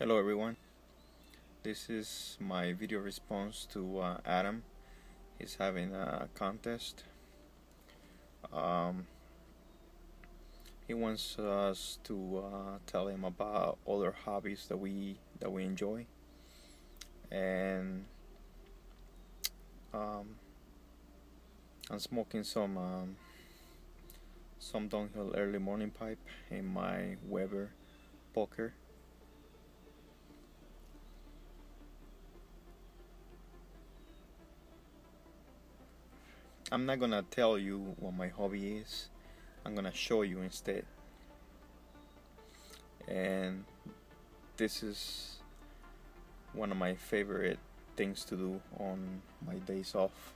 Hello everyone, this is my video response to Adam. He's having a contest. He wants us to tell him about other hobbies that we enjoy, and I'm smoking some downhill early morning pipe in my Weber poker. I'm not gonna tell you what my hobby is. I'm gonna show you instead. And this is one of my favorite things to do on my days off.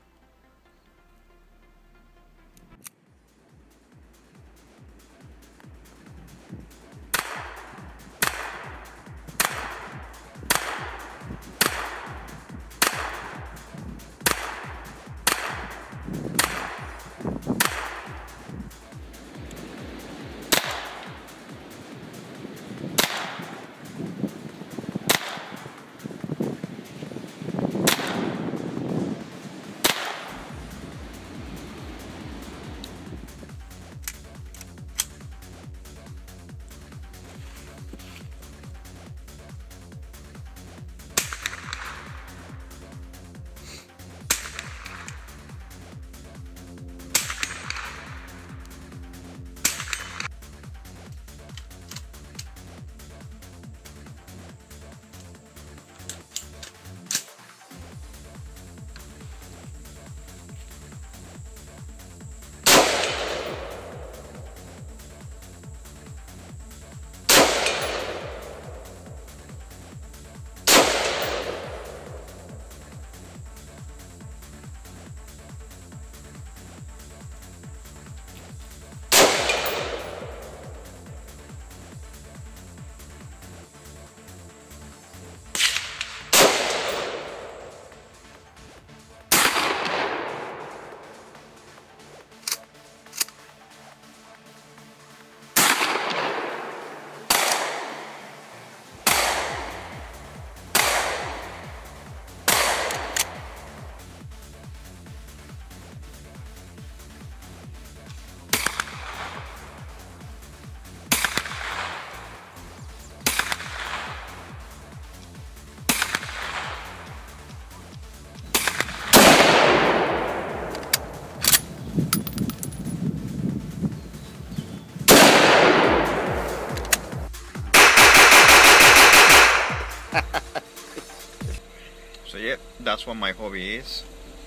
So yeah, that's what my hobby is.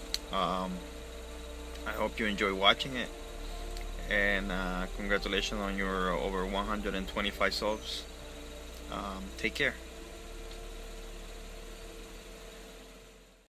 I hope you enjoy watching it, and congratulations on your over 125 subs. Take care.